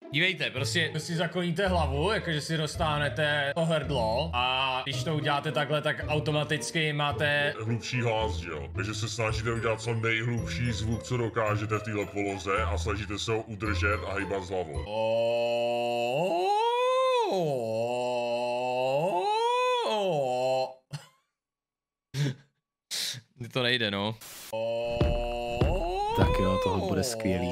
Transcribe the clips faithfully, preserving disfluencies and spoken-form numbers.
Dívejte, prostě si zakloníte hlavu, jakože si roztáhnete to hrdlo a když to uděláte takhle, tak automaticky máte hlubší hlas, že jo? Takže se snažíte udělat co nejhlubší zvuk, co dokážete v téhle poloze a snažíte se ho udržet a hýbat s hlavou. To nejde, no. Tak jo, tohle bude skvělý.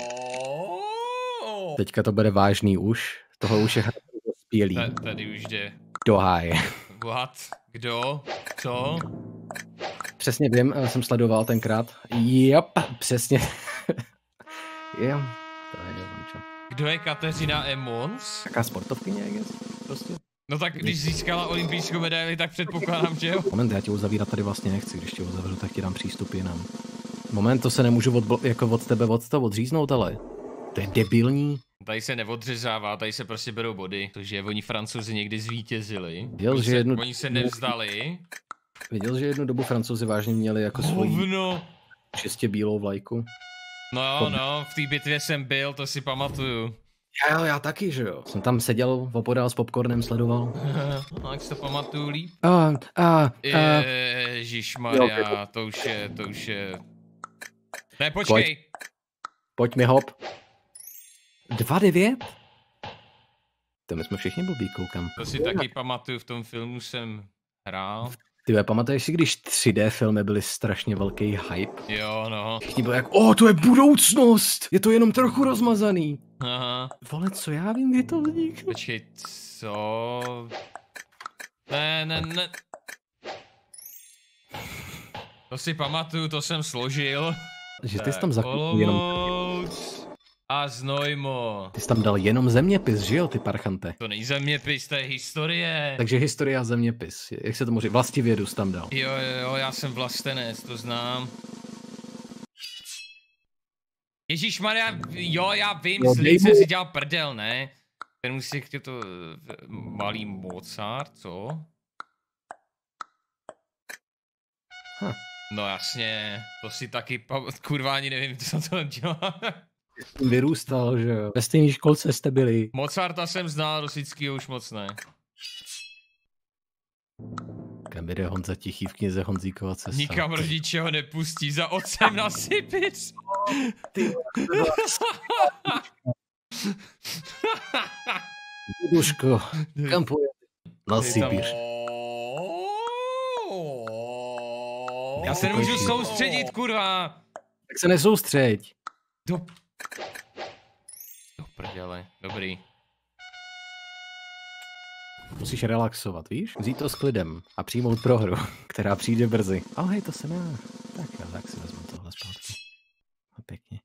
Teďka to bude vážný už. Tohle už je skvělý. Tady už jde. Do háje. What? Kdo? Co? Přesně vím, jsem sledoval tenkrát. Jop, přesně. Jo, to je vančo. Kdo je Kateřina Emmons? Taká sportovkyně, I guess, prostě. No tak když získala olympijskou medaili, tak předpokládám, že jo? Moment, já tě uzavírat tady vlastně nechci, když tě uzavřu, tak ti dám přístup jinam. Moment, to se nemůžu od, jako od tebe od toho odříznout, ale to je debilní. Tady se neodřezává, tady se prostě berou body, protože oni Francouzi někdy zvítězili. Viděl, oni, že se, jednu... oni se nevzdali. Viděl, že jednu dobu Francouzi vážně měli jako svoji čistě bílou vlajku. No, Pom... no, v té bitvě jsem byl, to si pamatuju. Jo, já taky, že jo. Jsem tam seděl opodál s popcornem, sledoval. No, jak si to pamatuju líp. A, a, a. Ježišmarja, to už je, to už je... Ne, počkej. Pojď, Pojď mi hop. dva devět? To my jsme všichni blbý, koukám. To si taky pamatuju, v tom filmu jsem hrál. Ty pamatuješ si, když tři dé filmy byly strašně velký hype? Jo, no. Všichni byli jak, o, to je budoucnost! Je to jenom trochu rozmazaný. Aha. Vole, co já vím, kdy to vzniklo? Počkej, co? Ne, ne, ne. To si pamatuju, to jsem složil. Že ty jsi tam zakupil jenom... A Znojmo. Ty jsi tam dal jenom zeměpis, že jo, ty parchante? To není zeměpis, to je historie. Takže historie a zeměpis. Jak se tomu říká? Vlastivědu jsi tam dal. Jo, jo, jo, já jsem vlastenec, to znám. Ježíšmarja, jo, já vím, no, Slík jsem si dělal prdel, ne? Ten musí chtěl to malý Mozart, co? Huh. No jasně, to si taky, kurva, ani nevím, co to dělá. Vyrůstal, že jo. Ve stejné školce jste byli. Mozarta jsem znal, Rosickýho už moc ne. Kam jde Honza Tichý v knize Honzíkova cesta? Nikam rodiče ho nepustí, za otcem na Sibiř. Duško, kam pojede? Na Sibiř. Já se nemůžu soustředit, kurva. Tak se nesoustřeď. Do... Do prdele, dobrý. Musíš relaxovat, víš? Vzít to s klidem a přijmout prohru, která přijde brzy. Ale hej, to se dá. Tak jo, tak si vezmu tohle zpátky. A pěkně.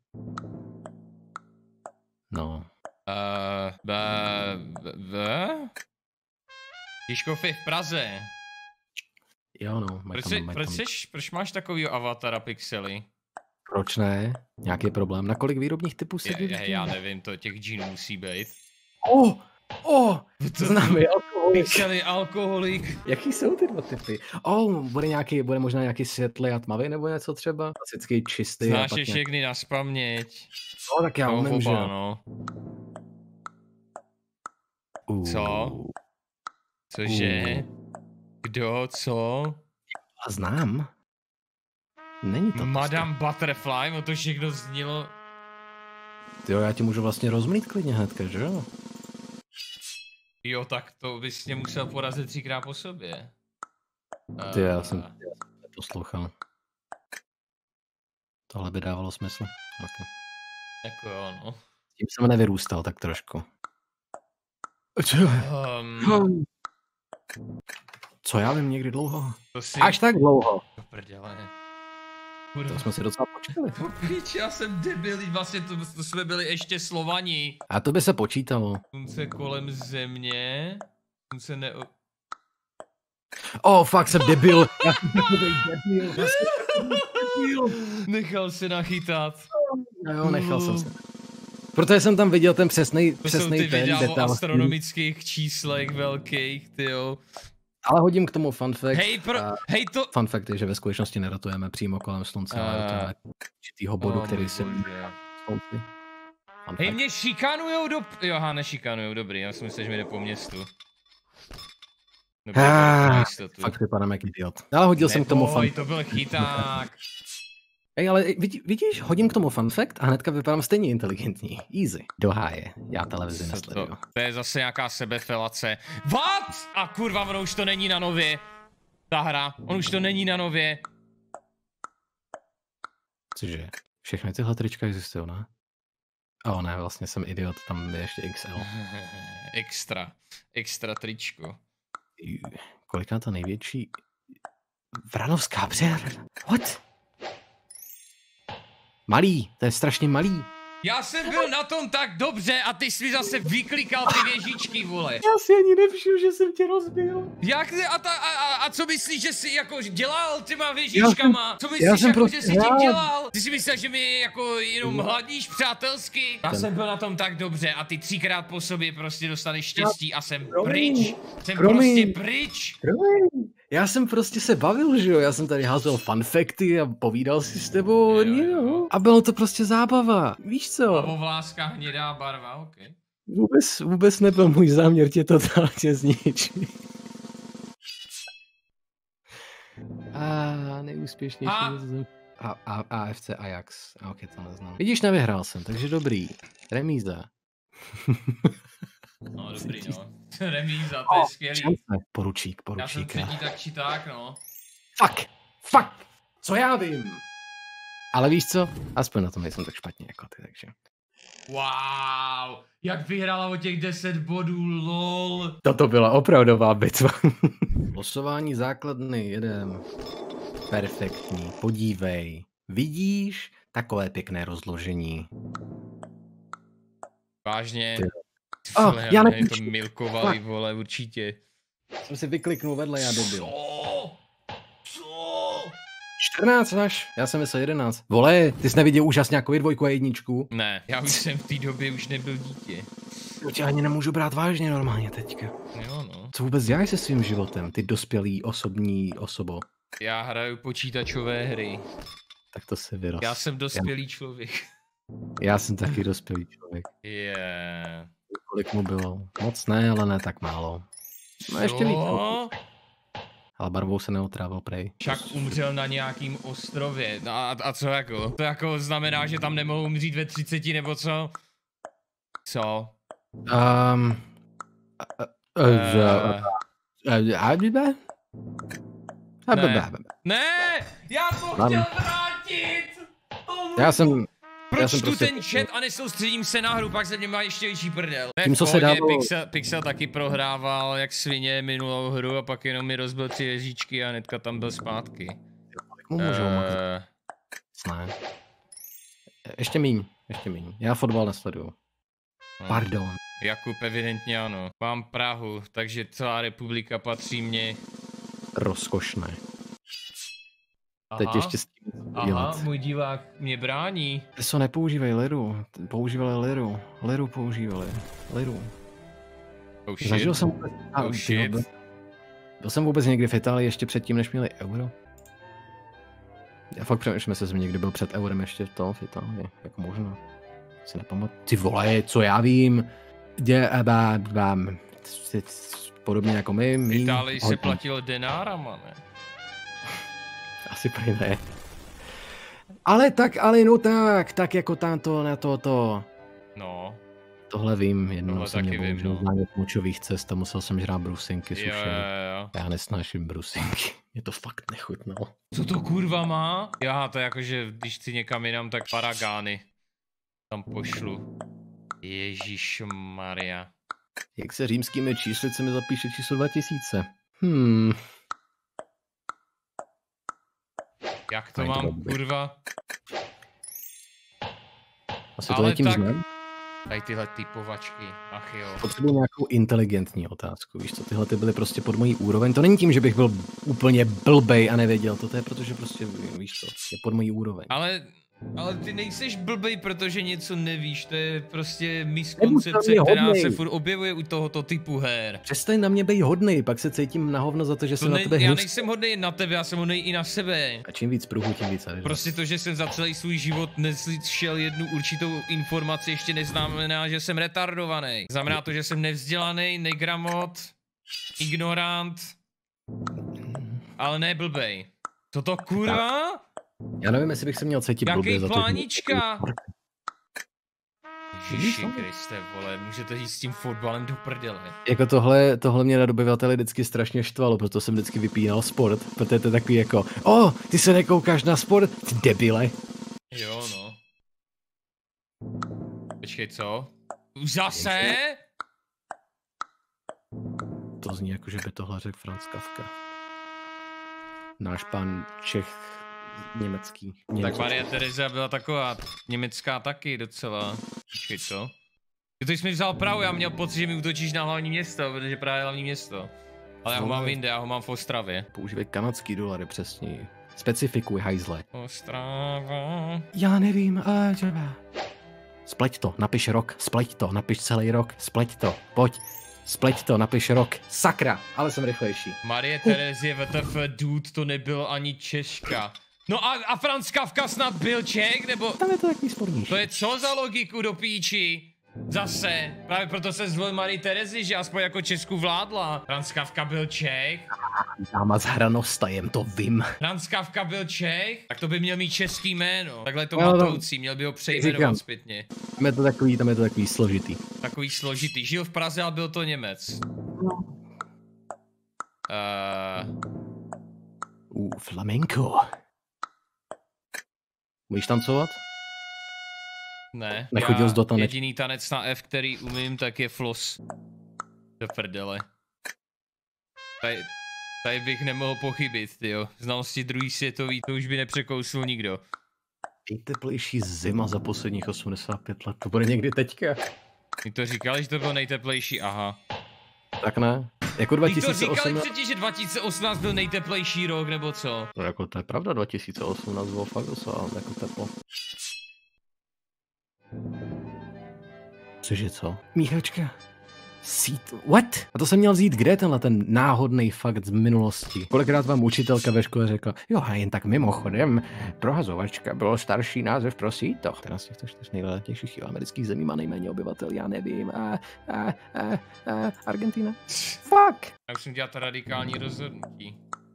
No. Uh, b, b, b? Tiškov v Praze. Jo, no. Proč, tam, proč, tam... Seš, proč máš takovýho avatara pixely? Proč ne? Nějaký problém? Na kolik výrobních typů se je, je, Já nevím, to těch džínů musí být. Oh! Oh! Známý alkoholik. Pixely, alkoholik. Jaký jsou ty dva typy? Oh, bude nějaký, bude možná nějaký světlý a tmavý nebo něco třeba? Klasický čistý. Znáš je všechny na spaměť. No, tak já umím, že? No. Uh. Co? Cože? Uh. Kdo, co? A znám. Není to Madame to Butterfly, o to všechno znělo. Jo, já ti můžu vlastně rozmlít klidně hnedka, že jo? Jo, tak to bys mě musel porazit třikrát po sobě. Ty, já jsem neposlouchal. Tohle by dávalo smysl. Okay. Jako jo, no. Tím jsem nevyrůstal tak trošku. Um... Co já vím, někdy dlouho? To si... Až tak dlouho. To prděle. To jsme si docela počítali. Píč, já jsem debil, vlastně to, to jsme byli ještě Slovani. A to by se počítalo. Slunce kolem země. Slunce ne... Oh, fuck, jsem debil. Já jsem takovej debil. Já jsem debil. Nechal se nachytat. No jo, nechal jsem se. Protože jsem tam viděl ten přesnej, přesnej ten detail. To jsou ty videa o astronomických s... číslech velkých, tyjo. Ale hodím k tomu fun fact. Hej, pro, a hej to... Fun fact je, že ve skutečnosti neratujeme přímo kolem slunce, uh, ale ratujeme určitýho bodu, oh, který se slunci. Hej, mě šikanujou do... Jo, aha, nešikanujou, dobrý, já si myslím, že mi jde po městu. Dobrý, ah, fakt vypadám jak idiot. Ale hodil Neboj, jsem k tomu fun. To byl chyták. Ej, ale vidí, vidíš, hodím k tomu fun fact a hnedka vypadám stejně inteligentní. Easy. Do háje. Já televizi nesleduju. To, to je zase nějaká sebefelace. What? A kurva, ono už to není na nově. Ta hra. On už to není na nově. Cože? Všechny tyhle trička existují, ne? O ne, vlastně jsem idiot, tam je ještě X L. Extra. Extra tričko. Koliká ta největší? Vranovská přehrada. What? Malý, to je strašně malý. Já jsem byl na tom tak dobře a ty jsi mi zase vyklikal ty věžičky, vole. Já si ani nevšiml, že jsem tě rozbil. Jak a, ta, a, a, a co myslíš, že jsi jako dělal těma věžičkama? Co myslíš, já jsem jako, prostě že jsi tím dělal? Ty si myslel, že mi jako jenom hladíš přátelsky? Já jsem byl na tom tak dobře a ty třikrát po sobě prostě dostaneš štěstí a jsem pryč. Jsem prostě pryč. Já jsem prostě se bavil, že jo, já jsem tady házel funfacty a povídal si s tebou, jo, jo. A bylo to prostě zábava, víš co? A povláska hnědá barva, ok. Vůbec, vůbec nebyl můj záměr tě totálně zničit. A nejúspěšnější. A, a, a, A F C Ajax, a ok, to neznám. Vidíš, nevyhrál jsem, takže dobrý. Remíza. No dobrý, no. Remíza, to je skvělý. Poručík, poručík. Já jsem třetí tak či tak, no. Fuck, fuck, co já vím. Ale víš co, aspoň na tom nejsem tak špatně jako ty, takže. Wow, jak vyhrála o těch deset bodů, lol. Toto byla opravdová bitva. Losování základny, jedem. Perfektní, podívej. Vidíš? Takové pěkné rozložení. Vážně? Ty. Oh, já nevím, to milkovali, vole, určitě. Jsem si vykliknul vedle, já dobil. Co? Co? čtrnáct až, já jsem myslel jedenáct. Vole, ty jsi neviděl úžasně jako dvojku a jedničku? Ne, já už jsem v té době už nebyl dítě. To tě ani nemůžu brát vážně normálně teďka. Jo no. Co vůbec děláš se svým životem, ty dospělý osobní osobo? Já hraju počítačové hry. Tak to se vyrost. Já jsem dospělý já... člověk. Já jsem taky dospělý člověk. Je. Yeah. Kolik mu bylo? Moc ne, ale ne tak málo. No ještě víc. Ale barvou se neotrávil prej. Však umřel na nějakým ostrově. A, a co jako? To jako znamená, že tam nemohou umřít ve třiceti nebo co? Co? Um, Ne! Já to chtěl vrátit! Já jsem... Proč tu prostě... ten chat a nesoustředím se na hru, pak se mě má ještě větší prdel. Tím, co se dávalo... Pixel, Pixel taky prohrával jak svině minulou hru a pak jenom mi rozbil tři věžičky a hnedka tam byl zpátky. Jak mu můžou uh... Ne. Ještě míň, ještě míň. Já fotbal nesleduju. No. Pardon. Jakub, evidentně ano. Mám Prahu, takže celá republika patří mně. Rozkošné. Aha. Teď ještě s tím Aha, můj divák mě brání. Eso, nepoužívej liru. Používali liru. Liru používali. Liru. Oh shit. Zažil jsem... A, oh shit. Byl, byl jsem vůbec někdy v Itálii ještě předtím, než měli euro? Já fakt přemýšlím, jestli jsem někdy byl před eurem ještě to v Itálii. Jako možná. Si nepamatuji. Ty vole, co já vím. Dě, bá, bá, podobně jako my. V Itálii se platilo denárama, ne? Asi prý ne. Ale tak, ale no tak, tak jako tamto, na to, to. No. Tohle vím, jednou jsem mě vím, bohužel no. na močových cest a musel jsem žrát brusinky sušený. Jo, jo, jo. Já nesnáším brusinky, mě to fakt nechutnalo. Co to kurva má? Já to jako, že když chci někam jinam, tak paragány tam pošlu. Ježišmarja. Jak se římskými číslicemi zapíše číslo dva tisíce? Hmm. Jak to mám, kurva? Asi to letím tak... znam. Tady tyhle typovačky, ach jo. Potřebuji nějakou inteligentní otázku, víš co, tyhle ty byly prostě pod mojí úroveň. To není tím, že bych byl úplně blbej a nevěděl to, to je protože prostě, víš co, je pod mojí úroveň. Ale Ale ty nejseš blbej, protože něco nevíš, to je prostě miskoncepce, která se furt objevuje u tohoto typu her. Přestaň na mě být hodnej, pak se cítím na hovno za to, že to jsem ne, na tebe Já nejsem hodnej na tebe, já jsem hodnej i na sebe. A čím víc pruhu, tím víc. Ale prostě to, že jsem za celý svůj život neslyšel jednu určitou informaci, ještě neznamená, že jsem retardovaný. Znamená to, že jsem nevzdělaný, negramot, ignorant, ale ne blbej. Co to kurva? Já nevím, jestli bych se měl cítit blbě za to. Jaký plánička? Ježiši Kriste, vole, můžete jít s tím fotbalem do prdele. Jako tohle, tohle mě na dobyvateli vždycky strašně štvalo, proto jsem vždycky vypínal sport, protože to je takový jako, o, oh, ty se nekoukáš na sport, ty debile. Jo, no. Počkej, co? Už zase? To zní jako, že by tohle řekl Franz Kafka. Náš pán Čech německý. Německý. Tak Maria Teresa byla taková německá taky docela. Počkej, co? Ty jsi mi vzal Prahu, já měl pocit, že mi útočíš na hlavní město, protože Praha je hlavní město. Ale já ho mám jinde, já ho mám v Ostravě. Používej kanadský dolary přesně. Specifikuj, hajzle. Ostrava. Já nevím, a třeba. Spleť to, napiš rok, spleť to, napiš celý rok, spleť to, pojď. Spleť to, napiš rok. Sakra, ale jsem rychlejší. Marie Terezie W T F, dude, to nebyl ani Češka. No a, a Franz Kafka snad byl Čech, nebo... Tam je to takový spornější. To je co za logiku do píči? Zase, právě proto se zvolil Marie Terezi, že aspoň jako Česku vládla. Franz Kafka byl Čech. Dáma s hranostajem, to vím. Franz Kafka byl Čech? Tak to by měl mít český jméno. Takhle je to no, matoucí, měl by ho přejmenovat zpětně. Tam je to takový, tam je to takový složitý. Takový složitý. Žil v Praze, ale byl to Němec. No. Uh... Uh, flamenco. Můžeš tancovat? Ne, Nechodil jsi do tanec. Jediný tanec na F, který umím, tak je floss. Do prdele. Tady, tady bych nemohl pochybit, tyjo. Znalosti druhý světový, to už by nepřekousl nikdo. Nejteplejší zima za posledních osmdesát pět let, to bude někdy teďka. My to říkali, že to bylo nejteplejší, aha. Tak ne. Jako dva tisíce osmnáct... Ty to říkali předtím, že dva tisíce osmnáct byl nejteplejší rok, nebo co? No jako to je pravda, dva tisíce osmnáct bylo fakt docela jako teplo. Cože co? Míchačka. Sít... What? A to jsem měl vzít kde tenhle ten náhodný fakt z minulosti? Kolikrát vám učitelka ve škole řekla, jo a jen tak mimochodem, prohazovačka bylo starší název pro síto. Teda z těchto čtyř nejletějších amerických zemí má nejméně obyvatel, já nevím. A, a, a, a, Argentina? Fuck! Já musím dělat radikální rozhodnutí.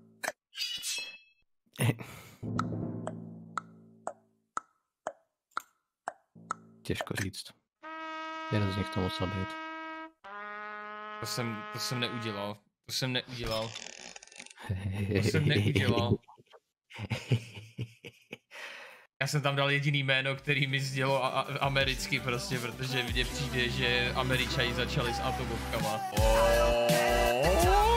Těžko říct. Jeden z nich to musel být. To jsem, to jsem neudělal. To jsem neudělal. To jsem neudělal. Já jsem tam dal jediný jméno, který mi sdělo a, a, americky prostě, protože mně přijde, že Američani začali s atomovkama. Oh.